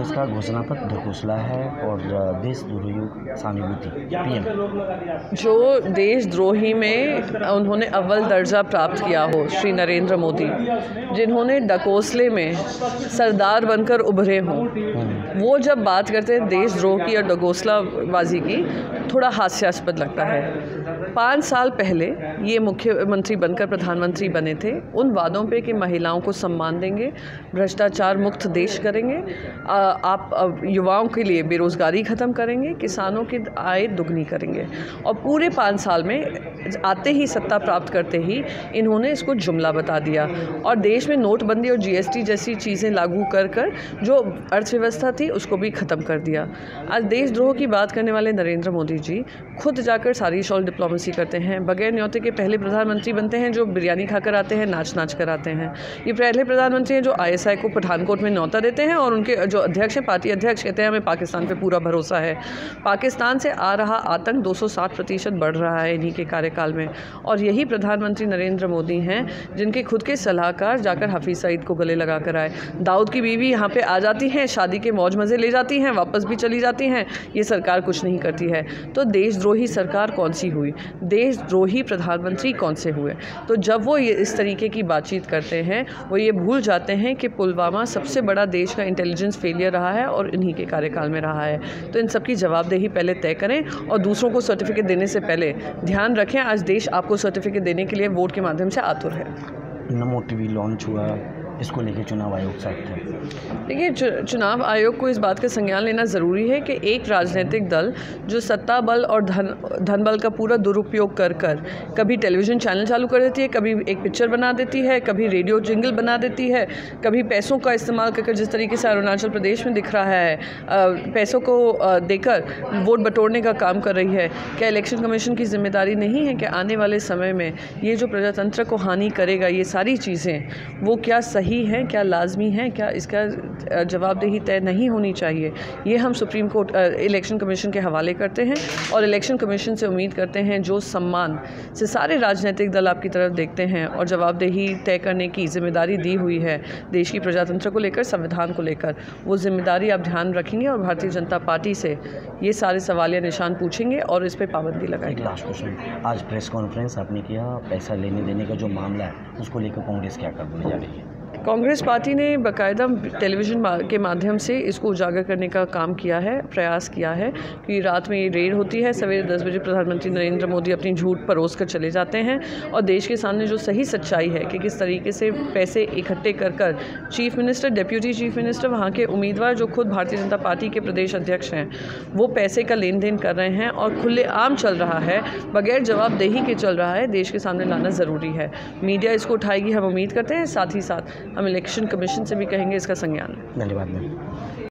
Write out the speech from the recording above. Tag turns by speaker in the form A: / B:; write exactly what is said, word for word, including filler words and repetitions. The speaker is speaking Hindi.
A: कांग्रेस का घोषणा पत्र ढकोसला है और देशद्रोही सहानुभूति पीएम।
B: जो देशद्रोही में उन्होंने अव्वल दर्जा प्राप्त किया हो, श्री नरेंद्र मोदी, जिन्होंने डकोसले में सरदार बनकर उभरे हों, वो जब बात करते हैं देशद्रोह की और डकोसलाबाजी की, थोड़ा हास्यास्पद लगता है। पाँच साल पहले ये मुख्यमंत्री बनकर प्रधानमंत्री बने थे। उन वादों पे कि महिलाओं को सम्मान देंगे, भ्रष्टाचार मुक्त देश करेंगे, आ, आप युवाओं के लिए बेरोज़गारी ख़त्म करेंगे, किसानों की आय दुगनी करेंगे, और पूरे पाँच साल में आते ही सत्ता प्राप्त करते ही इन्होंने इसको जुमला बता दिया और देश में नोटबंदी और जीएसटी जैसी चीज़ें लागू कर कर जो अर्थव्यवस्था थी उसको भी ख़त्म कर दिया। आज देशद्रोह की बात करने वाले नरेंद्र मोदी जी खुद जाकर सारी शॉल डिप्लोमेसी करते हैं, बगैर न्योते के पहले प्रधानमंत्री बनते हैं जो बिरयानी खाकर आते हैं, नाच नाच कर आते हैं। ये पहले प्रधानमंत्री हैं जो आईएसआई को पठानकोट में न्योता देते हैं और उनके जो अध्यक्ष हैं, पार्टी अध्यक्ष, कहते हैं हमें पाकिस्तान पे पूरा भरोसा है। पाकिस्तान से आ रहा आतंक दो सौ साठ प्रतिशत बढ़ रहा है इन्हीं के कार्यकाल में, और यही प्रधानमंत्री नरेंद्र मोदी हैं जिनके खुद के सलाहकार जाकर हफीज़ सईद को गले लगा कर आए। दाऊद की बीवी यहाँ पे आ जाती हैं, शादी के मौज मज़े ले जाती हैं, वापस भी चली जाती हैं, ये सरकार कुछ नहीं करती है। तो देशद्रोही सरकार कौन सी हुई, देशद्रोही प्रधानमंत्री कौन से हुए? तो जब वो ये इस तरीके की बातचीत करते हैं, वो ये भूल जाते हैं कि पुलवामा सबसे बड़ा देश का इंटेलिजेंस फेलियर रहा है और इन्हीं के कार्यकाल में रहा है। तो इन सबकी जवाबदेही पहले तय करें और दूसरों को सर्टिफिकेट देने से पहले ध्यान रखें, आज देश आपको सर्टिफिकेट देने के लिए वोट के माध्यम से आतुर है।
A: नमो टीवी लॉन्च हुआ, इसको लेकर चुनाव आयोग साथ थे।
B: देखिए, चुनाव आयोग को इस बात का संज्ञान लेना ज़रूरी है कि एक राजनीतिक दल जो सत्ता बल और धन धन बल का पूरा दुरुपयोग कर कर कभी टेलीविज़न चैनल चालू कर देती है, कभी एक पिक्चर बना देती है, कभी रेडियो जिंगल बना देती है, कभी पैसों का इस्तेमाल कर जिस तरीके से अरुणाचल प्रदेश में दिख रहा है, पैसों को देकर वोट बटोरने का काम कर रही है। क्या इलेक्शन कमीशन की जिम्मेदारी नहीं है कि आने वाले समय में ये जो प्रजातंत्र को हानि करेगा, ये सारी चीज़ें वो क्या सही है, क्या लाजमी है, क्या इसका जवाबदेही तय नहीं होनी चाहिए? ये हम सुप्रीम कोर्ट इलेक्शन कमीशन के हवाले करते हैं और इलेक्शन कमीशन से उम्मीद करते हैं जो सम्मान से सारे राजनीतिक दल आपकी तरफ देखते हैं और जवाबदेही तय करने की जिम्मेदारी दी हुई है देश की प्रजातंत्र को लेकर, संविधान को लेकर, वो जिम्मेदारी आप ध्यान रखेंगे और भारतीय जनता पार्टी से ये सारे सवालिया निशान पूछेंगे और इस पर पाबंदी लगाएंगे।
A: लास्ट क्वेश्चन, आज प्रेस कॉन्फ्रेंस आपने किया, पैसा लेने देने का जो मामला है उसको लेकर कांग्रेस क्या करने जा रही है?
B: कांग्रेस पार्टी ने बाकायदा टेलीविज़न के माध्यम से इसको उजागर करने का काम किया है, प्रयास किया है कि रात में ये रेड होती है, सवेरे दस बजे प्रधानमंत्री नरेंद्र मोदी अपनी झूठ परोस कर चले जाते हैं और देश के सामने जो सही सच्चाई है कि किस तरीके से पैसे इकट्ठे कर कर chief minister, deputy chief minister, वहाँ के उम्मीदवार जो खुद भारतीय जनता पार्टी के प्रदेश अध्यक्ष हैं, वो पैसे का लेन देन कर रहे हैं और खुलेआम चल रहा है, बगैर जवाबदेही के चल रहा है, देश के सामने लाना ज़रूरी है। मीडिया इसको उठाएगी, हम उम्मीद करते हैं, साथ ही साथ हम इलेक्शन कमीशन से भी कहेंगे इसका संज्ञान।
A: धन्यवाद मैम।